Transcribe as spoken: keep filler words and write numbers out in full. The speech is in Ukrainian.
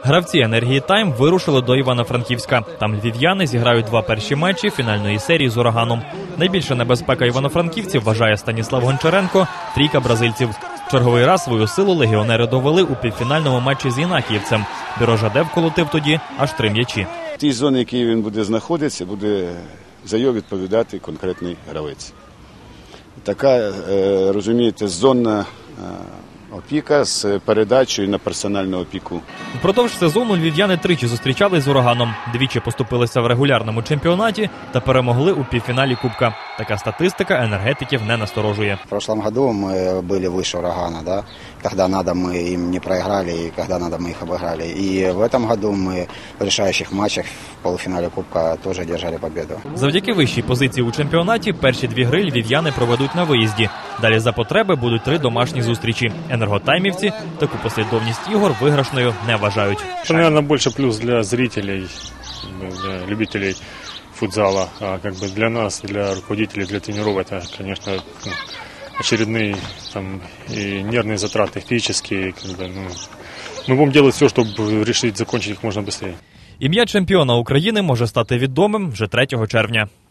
Гравці «Енергії Тайм» вирушили до Івано-Франківська. Там львів'яни зіграють два перші матчі фінальної серії з «Ураганом». Найбільша небезпека івано-франківців, вважає Станіслав Гончаренко, трійка бразильців. Черговий раз свою силу легіонери довели у півфінальному матчі з інакіївцем. Бірожадев колотив тоді аж три м'ячі. В тій зоні, в якій він буде знаходитися, буде за його відповідати конкретний гравець. Така, розумієте, зонна опіка з передачею на персональну опіку. Впродовж сезону львів'яни тричі зустрічались з «Ураганом». Двічі поступилися в регулярному чемпіонаті та перемогли у півфіналі Кубка. Така статистика енергетиків не насторожує. В прошлом году мы были выше «Урагана», да? Когда надо, мы им не проиграли, и когда надо, мы их обыграли. И в этом году мы в решающих матчах в полуфинале Кубка тоже держали победу. Завдяки вищій позиції у чемпіонаті перші дві гри львів'яни проведуть на виїзді. Далі за потреби будуть три домашні зустрічі. Енерготаймівці таку послідовність ігор виграшною не вважають. Це, мабуть, більше плюс для зрителей, для любителей футзала, а как бы для нас, для руководителей, для тренеров это, конечно, очередные там и нервные затраты, физические, как бы, ну, мы будем делать все, чтобы решить закончить их можно быстрее. Ім'я чемпіона України може стати відомим вже третього червня.